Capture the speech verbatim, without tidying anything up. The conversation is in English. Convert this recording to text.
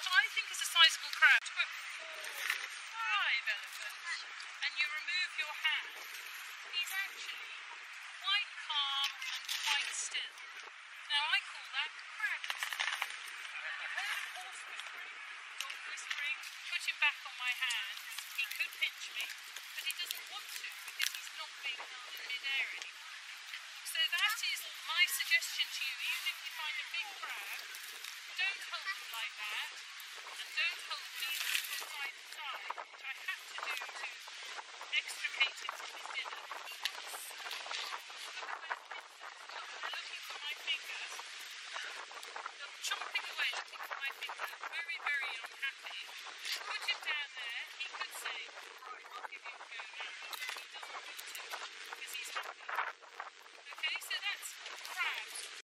I think is a sizable crab, about four, five elephants, and you remove your hand, he's actually quite calm and quite still. Now I call that crab whispering. You've heard of horse whispering, dog whispering. Put him back on my hands. He could pinch me, but he doesn't want to because he's not being held in mid-air anymore. So that is my suggestion to you, even if you find a big crab,